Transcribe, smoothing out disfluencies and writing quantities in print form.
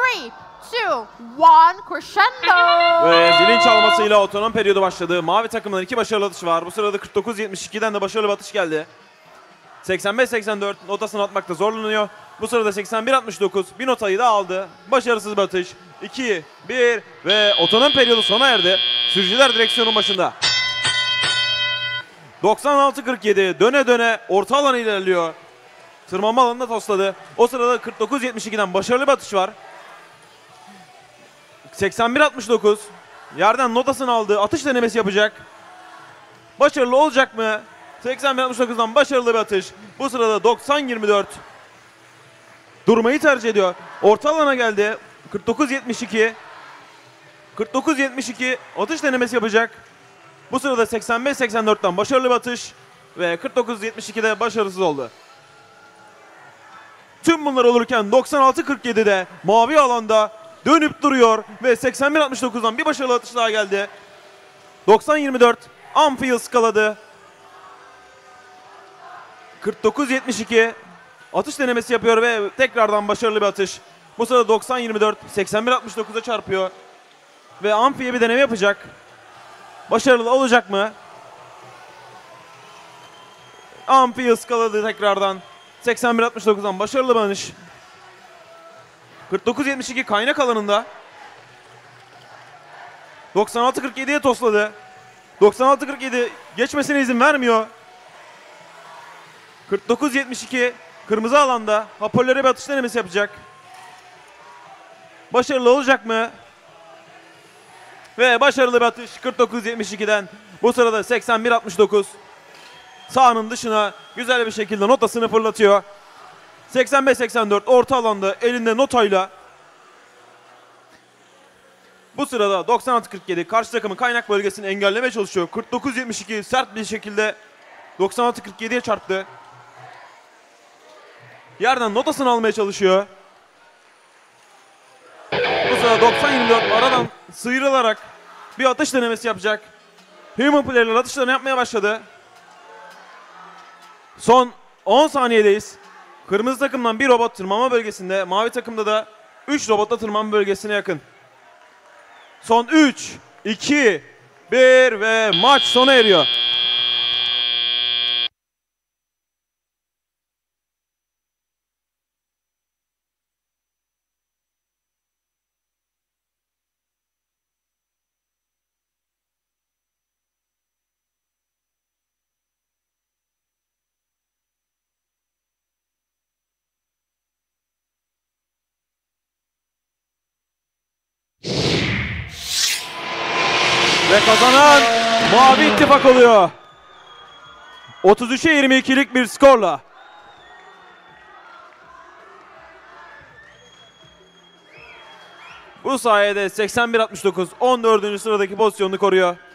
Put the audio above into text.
3, 2, 1, crescendo. Ve zilin çalmasıyla otonom periyodu başladı. Mavi takımdan 2 başarılı atış var. Bu sırada 49-72'den de başarılı bir atış geldi. 85-84 notasını atmakta zorlanıyor. Bu sırada 81-69 bir notayı da aldı. Başarısız bir atış. 2, 1 ve otonom periyodu sona erdi. Sürücüler direksiyonun başında. 96-47 döne döne orta alana ilerliyor. Tırmanma alanında tosladı. O sırada 49-72'den başarılı bir atış var. 81-69 yerden notasını aldı. Atış denemesi yapacak. Başarılı olacak mı? 81-69'dan başarılı bir atış. Bu sırada 90-24 durmayı tercih ediyor. Orta alana geldi. 49-72 49-72 atış denemesi yapacak. Bu sırada 85-84'ten başarılı bir atış ve 49-72'de başarısız oldu. Tüm bunlar olurken 96-47'de mavi alanda dönüp duruyor ve 81-69'dan bir başarılı atış daha geldi. 90-24 Amfi'yi ıskaladı. 49-72 atış denemesi yapıyor ve tekrardan başarılı bir atış. Bu sırada 90-24 81-69'a çarpıyor ve Amfi'ye bir deneme yapacak. Başarılı olacak mı? Amfi'yi ıskaladı tekrardan. 81-69'dan başarılı bir atış. 49-72 kaynak alanında. 96-47'ye tosladı. 96-47 geçmesine izin vermiyor. 49-72 kırmızı alanda hoparlöre bir atış denemesi yapacak. Başarılı olacak mı? Ve başarılı bir atış 49-72'den. Bu sırada 81-69 sahanın dışına güzel bir şekilde notasını fırlatıyor. 85-84 orta alanda elinde notayla. Bu sırada 96-47 karşı takımın kaynak bölgesini engellemeye çalışıyor. 49-72 sert bir şekilde 96-47'ye çarptı. Yerden notasını almaya çalışıyor. Bu sırada 90-24 aradan sıyrılarak bir atış denemesi yapacak. Human player'lar atışlarını yapmaya başladı. Son 10 saniyedeyiz. Kırmızı takımdan bir robot tırmanma bölgesinde, mavi takımda da 3 robotla tırmanma bölgesine yakın. Son 3, 2, 1 ve maç sona eriyor. Ve kazanan Mavi İttifak oluyor. 33'e 22'lik bir skorla. Bu sayede 81-69 14. sıradaki pozisyonunu koruyor.